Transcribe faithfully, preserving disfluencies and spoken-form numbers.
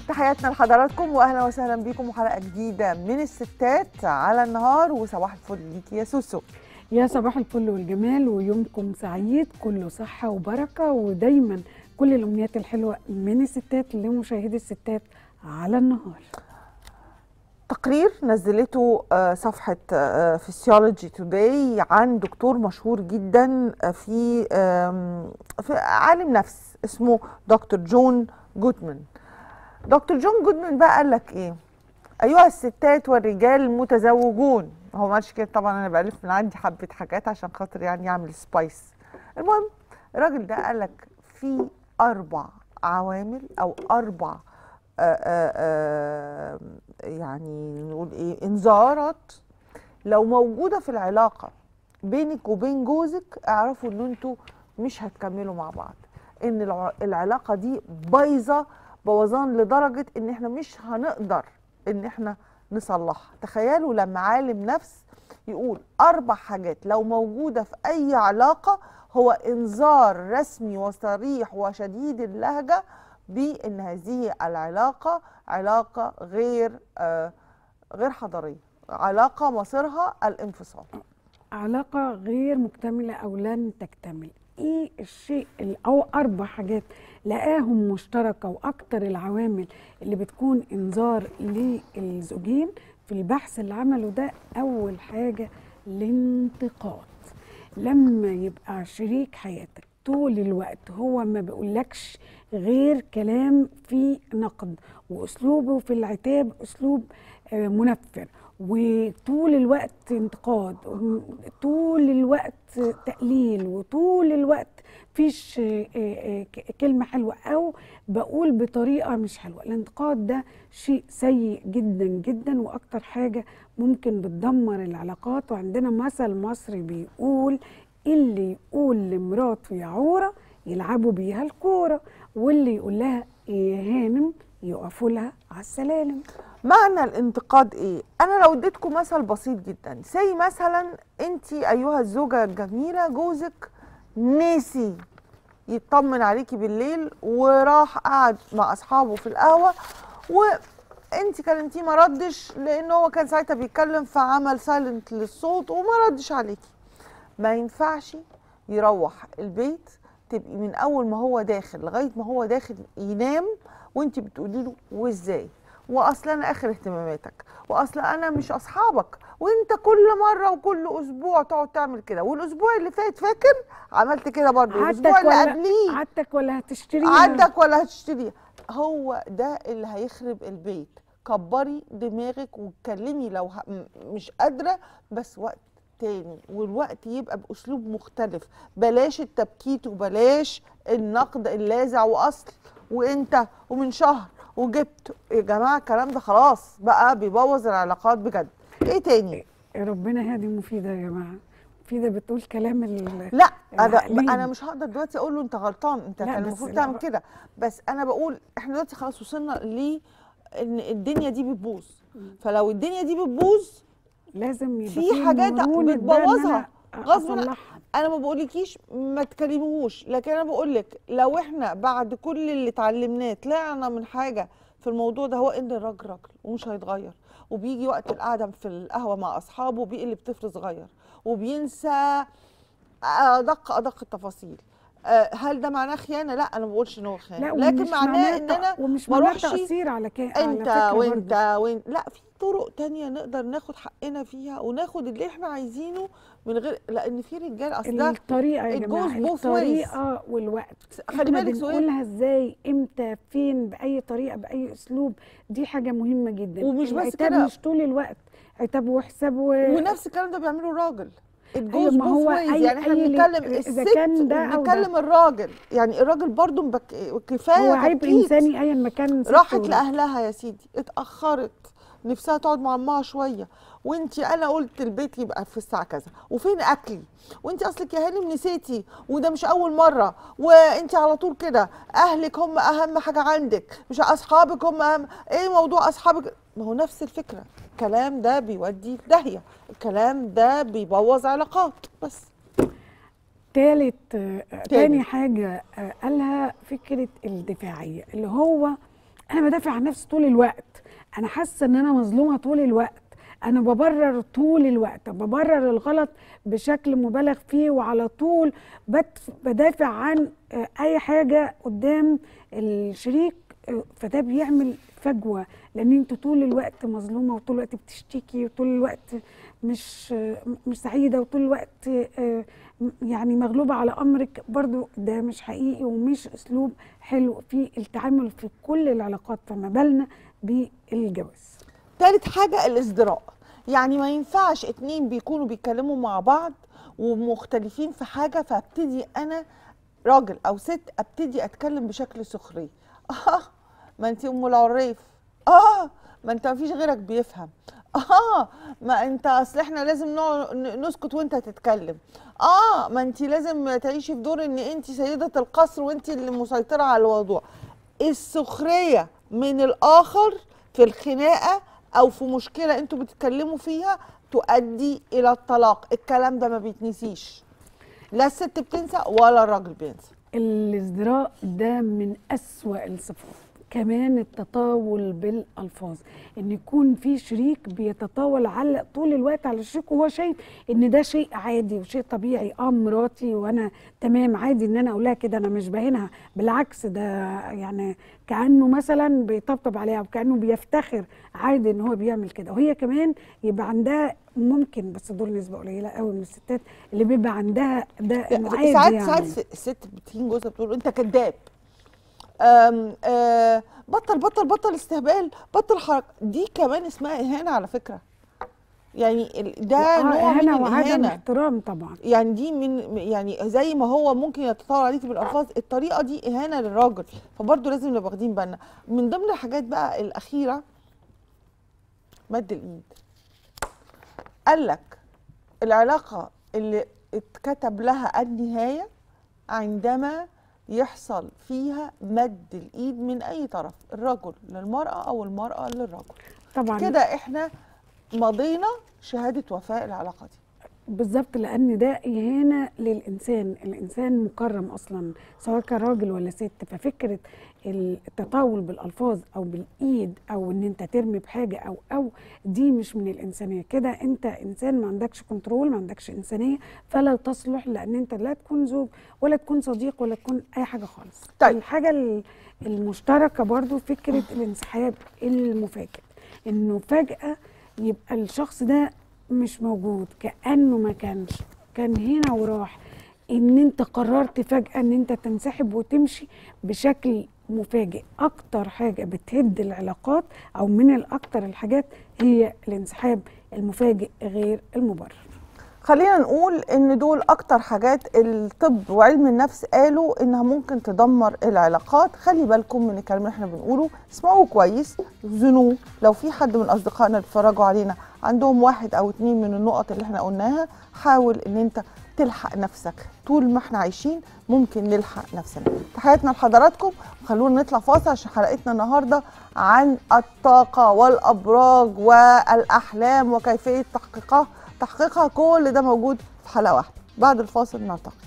تحياتنا لحضراتكم واهلا وسهلا بيكم وحلقه جديده من الستات على النهار. وصباح الفل ليكي يا سوسو. يا صباح الفل والجمال ويومكم سعيد، كله صحه وبركه، ودايما كل الامنيات الحلوه من الستات لمشاهدي الستات على النهار. تقرير نزلته صفحه فيسيولوجي توداي عن دكتور مشهور جدا في في عالم نفس اسمه دكتور جون جودمان. دكتور جون جودمان بقى قال لك ايه؟ ايها الستات والرجال المتزوجون. هو ماشي كده طبعا، انا بألف من عندي حبه حاجات عشان خاطر يعني يعمل سبايس. المهم الراجل ده قال لك في اربع عوامل او اربع آآ آآ يعني نقول ايه انذارات لو موجوده في العلاقه بينك وبين جوزك، اعرفوا ان انتوا مش هتكملوا مع بعض، ان العلاقه دي بايظه بوظان لدرجه ان احنا مش هنقدر ان احنا نصلحها. تخيلوا لما عالم نفس يقول اربع حاجات لو موجوده في اي علاقه هو انذار رسمي وصريح وشديد اللهجه بان هذه العلاقه علاقه غير آه غير حضاريه، علاقه مصيرها الانفصال، علاقه غير مكتمله او لن تكتمل. ايه الشيء او اربع حاجات لقاهم مشتركه واكتر العوامل اللي بتكون انذار للزوجين في البحث اللي عمله ده؟ اول حاجه الانتقاد. لما يبقى شريك حياتك طول الوقت هو ما بيقولكش غير كلام فيه نقد، واسلوبه في العتاب اسلوب منفر، وطول الوقت انتقاد، طول الوقت تقليل، وطول الوقت فيش كلمة حلوة أو بقول بطريقة مش حلوة. الانتقاد ده شيء سيء جدا جدا، وأكتر حاجة ممكن بتدمر العلاقات. وعندنا مثل مصري بيقول اللي يقول لمراته يا عورة يلعبوا بيها الكورة، واللي يقول لها يا هانم يقفوا لها على السلالم. معنى الانتقاد ايه؟ انا لو اديتكم مثل بسيط جدا، زي مثلا انت ايها الزوجه الجميله جوزك نسي يطمن عليكي بالليل وراح قعد مع اصحابه في القهوه وانت كلمتيه ما ردش لان هو كان ساعتها بيتكلم فعمل سايلنت للصوت وما ردش عليكي. ما ينفعش يروح البيت تبقي من اول ما هو داخل لغايه ما هو داخل ينام وانت بتقولي له وازاي، واصل انا اخر اهتماماتك، واصل انا مش اصحابك، وانت كل مره وكل اسبوع تقعد تعمل كده، والاسبوع اللي فات فاكر عملت كده برضه، والاسبوع اللي قبليه عادتك ولا هتشتريها، عادك ولا هتشتريها. هو ده اللي هيخرب البيت. كبري دماغك واتكلمي لو مش قادره، بس وقت تاني، والوقت يبقى باسلوب مختلف. بلاش التبكيت وبلاش النقد اللاذع واصل وانت ومن شهر وجبت. يا جماعه الكلام ده خلاص بقى بيبوظ العلاقات بجد. ايه تاني؟ ربنا هادي مفيده يا جماعه. مفيده بتقول كلام ال لا انا انا مش هقدر دلوقتي اقول له انت غلطان، انت كان المفروض تعمل كده، بس انا بقول احنا دلوقتي خلاص وصلنا ل ان الدنيا دي بتبوظ. فلو الدنيا دي بتبوظ لازم يبقى في حاجات بتبوظها غصب عنك. انا ما بقولكيش ما تكلموهوش، لكن انا بقول لك لو احنا بعد كل اللي اتعلمناه طلعنا من حاجه في الموضوع ده، هو ان الراجل راجل ومش هيتغير، وبيجي وقت القعده في القهوه مع اصحابه بيقلب طفل صغير وبينسى ادق ادق التفاصيل. هل ده معناه خيانه؟ لا انا ما بقولش ان هو خيانه، لكن معناه ان انا ومش ما اروحش تقصير على كده انت وانت وانت لا، في طرق تانية نقدر ناخد حقنا فيها وناخد اللي احنا عايزينه من غير، لان في رجال اصل ده الطريقه يا جماعه، الطريقه والوقت. خلي بالك بنقولها ازاي، امتى، فين، باي طريقه، باي اسلوب، دي حاجه مهمه جدا. ومش بس كده، مش طول الوقت عتاب وحساب و... ونفس الكلام ده بيعمله الراجل. أيوة، ما هو أي يعني احنا بنتكلم الست وبنتكلم الراجل، يعني الراجل برضو مبك... كفايه هو عيب انساني ايا ما كان. راحت لاهلها يا سيدي، اتاخرت نفسها تقعد مع امها شويه، وانت انا قلت البيت يبقى في الساعه كذا، وفين اكلي، وانت اصلك يا هانم نسيتي، وده مش اول مره، وانت على طول كده، اهلك هم اهم حاجه عندك، مش اصحابك هم اهم. ايه موضوع اصحابك؟ ما هو نفس الفكره. الكلام ده بيودي في داهيه، الكلام ده بيبوظ علاقات. بس تالت تاني حاجه قالها فكره الدفاعيه، اللي هو انا بدافع عن نفسي طول الوقت، انا حاسه ان انا مظلومه طول الوقت، انا ببرر طول الوقت، ببرر الغلط بشكل مبالغ فيه، وعلى طول بدافع عن اي حاجه قدام الشريك. فده بيعمل فجوه، لان انت طول الوقت مظلومه، وطول الوقت بتشتكي، وطول الوقت مش مش سعيده، وطول الوقت يعني مغلوبه على امرك. برضو ده مش حقيقي ومش اسلوب حلو في التعامل في كل العلاقات، فما بالنا بالجواز. تالت حاجة الازدراء. يعني ما ينفعش اتنين بيكونوا بيتكلموا مع بعض ومختلفين في حاجة، فابتدي انا راجل او ست ابتدي اتكلم بشكل سخري. اه ما انت ام العريف، اه ما انت ما فيش غيرك بيفهم، اه ما انت اصل احنا لازم نقعد نسكت وانت تتكلم، اه ما انت لازم تعيشي في دور ان انت سيدة القصر وانت اللي مسيطرة على الموضوع. السخرية من الاخر في الخناقة او في مشكلة انتوا بتتكلموا فيها تؤدي الى الطلاق. الكلام ده ما بيتنسيش، لا الست بتنسى ولا الراجل بينسى. الازدراء ده من أسوأ الصفات. كمان التطاول بالألفاظ، ان يكون في شريك بيتطاول على طول الوقت على الشريك، وهو شايف ان ده شيء عادي وشيء طبيعي. اه مراتي وانا تمام، عادي ان انا اقولها كده، انا مش باهنها، بالعكس ده يعني كأنه مثلا بيطبطب عليها وكأنه بيفتخر، عادي ان هو بيعمل كده. وهي كمان يبقى عندها ممكن، بس دول نسبه قليله قوي من الستات اللي بيبقى عندها ده انه عادي. ساعات يعني ساعات الست بتهين جوزها بتقول انت كذاب، أم أه بطل بطل بطل استهبال، بطل حركه. دي كمان اسمها اهانه على فكره، يعني ده نوع من اهانه وعدم الاهانه، احترام طبعا. يعني دي من يعني زي ما هو ممكن يتطاول عليكي بالالفاظ، الطريقه دي اهانه للراجل، فبرضه لازم نبقى واخدين بالنا. من ضمن الحاجات بقى الاخيره مد الايد. قال لك العلاقه اللي اتكتب لها النهايه عندما يحصل فيها مد الايد من اي طرف، الرجل للمراه او المراه للرجل. طبعا كده احنا مضينا شهاده وفاء العلاقه دي بالظبط، لان ده اهانه للانسان. الانسان مكرم اصلا سواء كان راجل ولا ست. ففكره التطاول بالالفاظ او بالايد او ان انت ترمي بحاجه او او دي مش من الانسانيه. كده انت انسان ما عندكش كنترول، ما عندكش انسانيه، فلا تصلح لان انت لا تكون زوج ولا تكون صديق ولا تكون اي حاجه خالص. طيب. الحاجه المشتركه برضو فكره الانسحاب المفاجئ، انه فجاه يبقى الشخص ده مش موجود، كأنه ما كانش، كان هنا وراح. ان انت قررت فجأة ان انت تنسحب وتمشي بشكل مفاجئ. اكتر حاجة بتهد العلاقات او من الاكتر الحاجات هي الانسحاب المفاجئ غير المبرر. خلينا نقول ان دول اكتر حاجات الطب وعلم النفس قالوا انها ممكن تدمر العلاقات. خلي بالكم من الكلام اللي احنا بنقوله، اسمعوه كويس، وزنوه. لو في حد من اصدقائنا اللي بيتفرجوا علينا عندهم واحد او اتنين من النقط اللي احنا قلناها، حاول ان انت تلحق نفسك. طول ما احنا عايشين ممكن نلحق نفسنا. تحياتنا لحضراتكم، وخلونا نطلع فاصل عشان حلقتنا النهارده عن الطاقه والابراج والاحلام وكيفيه تحقيقها تحقيقها. كل ده موجود في حلقه واحده. بعد الفاصل نلتقي.